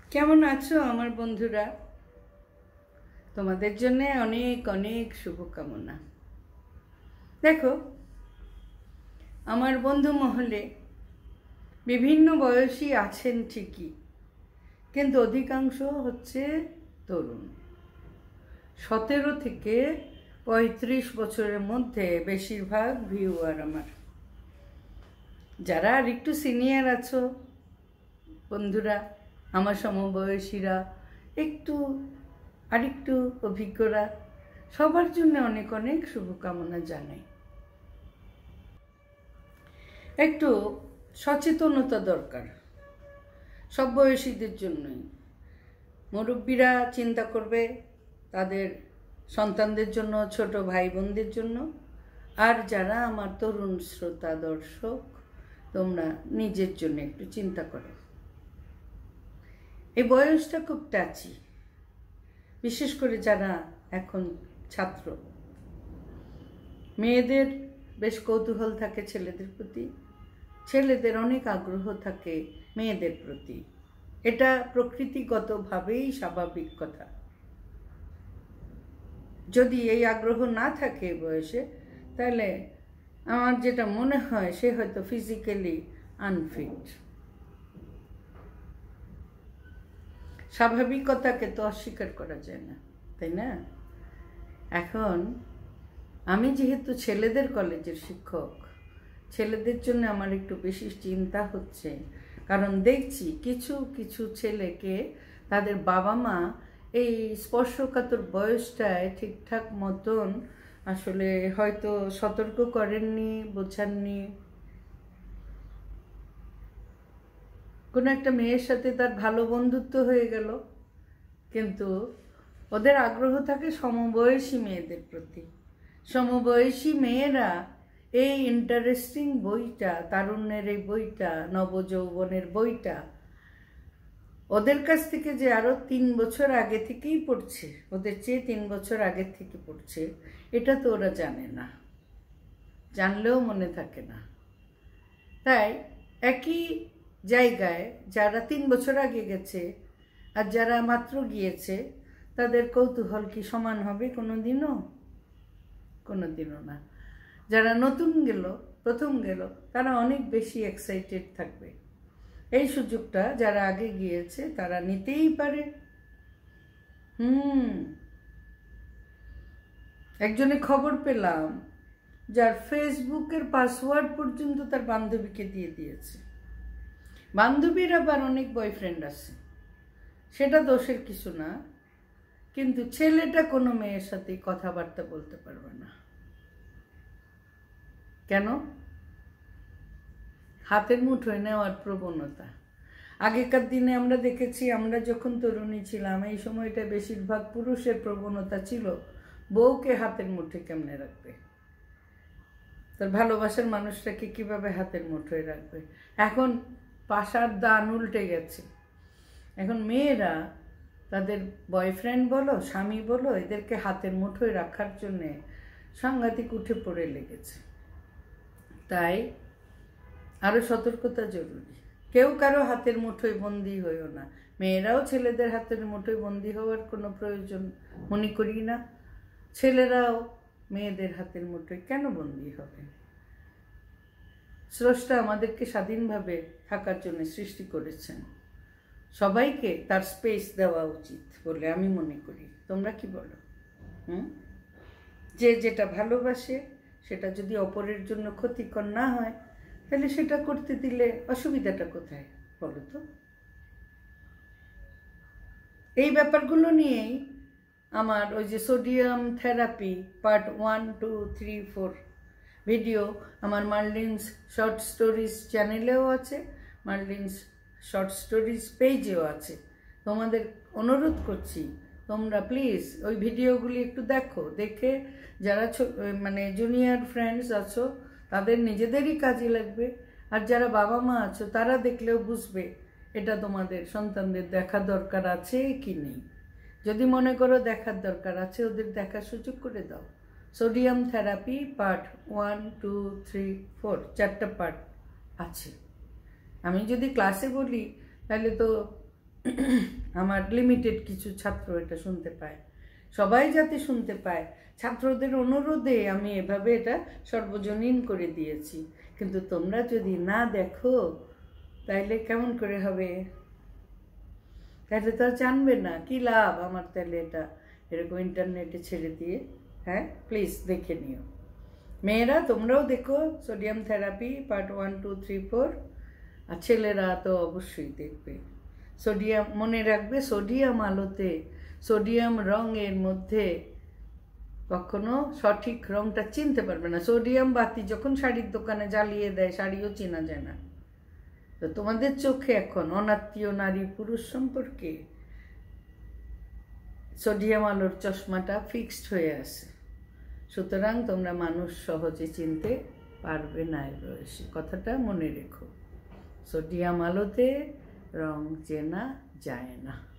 কেমন আছো আমার বন্ধুরা? তোমাদের জন্য অনেক অনেক শুভকামনা। দেখো, আমার বন্ধু মহলে বিভিন্ন বয়সী আছেন ঠিকই, কিন্তু অধিকাংশ হচ্ছে তরুণ। 17 থেকে 35 বছরের মধ্যে বেশিরভাগ ভিউয়ার আমার। যারা আর একটু সিনিয়র আছো বন্ধুরা, আমার সমবয়সীরা, আরেকটু অভিজ্ঞরা, সবার জন্য অনেক অনেক শুভকামনা জানাই। একটু সচেতনতা দরকার সব বয়সীদের জন্যই। মুরব্বীরা চিন্তা করবে তাদের সন্তানদের জন্য, ছোট ভাই বোনদের জন্য, আর যারা আমার তরুণ শ্রোতা দর্শক, তোমরা নিজের জন্য একটু চিন্তা করো। এই বয়সটা খুব টাচি, বিশেষ করে যারা এখন ছাত্র। মেয়েদের বেশ কৌতূহল থাকে ছেলেদের প্রতি, ছেলেদের অনেক আগ্রহ থাকে মেয়েদের প্রতি। এটা প্রকৃতিগতভাবেই স্বাভাবিক কথা। যদি এই আগ্রহ না থাকে বয়সে, তাহলে আমার যেটা মনে হয় সে হয়তো ফিজিক্যালি আনফিট। স্বাভাবিকতাকে তো অস্বীকার করা যায় না, তাই না? এখন আমি যেহেতু ছেলেদের কলেজের শিক্ষক, ছেলেদের জন্য আমার একটু বেশি চিন্তা হচ্ছে। কারণ দেখছি কিছু কিছু ছেলেকে তাদের বাবা মা এই স্পর্শকাতর বয়সটায় ঠিকঠাক মতন আসলে হয়তো সতর্ক করেননি, বোঝাননি। কোনো একটা মেয়ের সাথে তার ভালো বন্ধুত্ব হয়ে গেল, কিন্তু ওদের আগ্রহ থাকে সমবয়সী মেয়েদের প্রতি। সমবয়সী মেয়েরা এই ইন্টারেস্টিং বইটা, তারুণ্যের এই বইটা, নবযৌবনের বইটা ওদের কাছ থেকে যে আরো 3 বছর আগে থেকেই পড়ছে, ওদের চেয়ে 3 বছর আগে থেকে পড়ছে, এটা তো ওরা জানে না, জানলেও মনে থাকে না। তাই একই জায়গায় যারা 3 বছর আগে গেছে আর যারা মাত্র গিয়েছে, তাদের কৌতূহল কি সমান হবে? কোনোদিনও না। যারা নতুন গেল, প্রথম গেল, তারা অনেক বেশি এক্সাইটেড থাকবে। এই সুযোগটা যারা আগে গিয়েছে তারা নিতেই পারে। একজনে খবর পেলাম যার ফেসবুকের পাসওয়ার্ড পর্যন্ত তার বান্ধবীকে দিয়ে দিয়েছে। বান্ধবীর আবার অনেক বয়ফ্রেন্ড আছে, সেটা দোষের কিছু না, কিন্তু ছেলেটা কোনো মেয়ের সাথে কথাবার্তা বলতে পারবে না। কেন? হাতের মুঠোয় নেওয়ার প্রবণতা। আগেকার দিনে আমরা দেখেছি, আমরা যখন তরুণী ছিলাম, এই সময়টা বেশিরভাগ পুরুষের প্রবণতা ছিল বউকে হাতের মুঠোয় কেমনে রাখবে, তার ভালোবাসার মানুষটাকে কিভাবে হাতের মুঠোয় রাখবে। এখন পাশার দান উল্টে গেছে। এখন মেয়েরা তাদের বয়ফ্রেন্ড বলো, স্বামী বলো, এদেরকে হাতের মুঠোয় রাখার জন্যে সাংঘাতিক উঠে পড়ে লেগেছে। তাই আরো সতর্কতা জরুরি। কেউ কারো হাতের মুঠোয় বন্দী হইও না। মেয়েরাও ছেলেদের হাতের মুঠোয় বন্দী হওয়ার কোনো প্রয়োজন মনে করি না। ছেলেরাও মেয়েদের হাতের মুঠোয় কেন বন্দী হবে? স্রষ্টা আমাদেরকে স্বাধীনভাবে থাকার জন্য সৃষ্টি করেছেন। সবাইকে তার স্পেস দেওয়া উচিত বলে আমি মনে করি। তোমরা কি বলো? যে যেটা ভালোবাসে সেটা যদি অপরের জন্য ক্ষতিকর না হয়, তাহলে সেটা করতে দিলে অসুবিধাটা কোথায় বলো তো? এই ব্যাপারগুলো নিয়েই আমার ওই যে সোডিয়াম থেরাপি পার্ট 1, 2, 3, 4 ভিডিও আমার মার্লিনস শর্ট স্টোরিজ চ্যানেলেও আছে, মার্লিনস শর্ট স্টোরিজ পেজেও আছে। তোমাদের অনুরোধ করছি, তোমরা প্লিজ ওই ভিডিওগুলি একটু দেখো। দেখে যারা মানে জুনিয়র ফ্রেন্ডস আছো তাদের নিজেদেরই কাজে লাগবে, আর যারা বাবা মা আছো তারা দেখলেও বুঝবে এটা তোমাদের সন্তানদের দেখার দরকার আছে কি নেই। যদি মনে করো দেখার দরকার আছে, ওদের দেখার সুযোগ করে দাও। সোডিয়াম থেরাপি পার্ট 1, 2, 3, 4 4টা পার্ট আছে। আমি যদি ক্লাসে বলি তাহলে তো আমার লিমিটেড কিছু ছাত্র এটা শুনতে পায়, সবাই যাতে শুনতে পায়, ছাত্রদের অনুরোধে আমি এভাবে এটা সর্বজনীন করে দিয়েছি। কিন্তু তোমরা যদি না দেখো তাইলে কেমন করে হবে? তাহলে তো আর জানবে না, কি লাভ আমার তাহলে এটা এরকম ইন্টারনেটে ছেড়ে দিয়ে। হ্যাঁ, প্লিজ দেখে নিও। মেয়েরা তোমরাও দেখো সোডিয়াম থেরাপি পার্ট 1, 2, 3, 4। আর ছেলেরা তো অবশ্যই দেখবে। সোডিয়াম মনে রাখবে, সোডিয়াম আলোতে, সোডিয়াম রঙের মধ্যে কখনো সঠিক রংটা চিনতে পারবে না। সোডিয়াম বাতি যখন শাড়ির দোকানে জ্বালিয়ে দেয়, শাড়িও চেনা যায় না। তো তোমাদের চোখে এখন অনাত্মীয় নারী পুরুষ সম্পর্কে সোডিয়াম আলোর চশমাটা ফিক্সড হয়ে আছে। সুতরাং তোমরা মানুষ সহজে চিনতে পারবে না এর বয়সে, কথাটা মনে রেখো। সোডিয়াম আলোতে রং চেনা যায় না।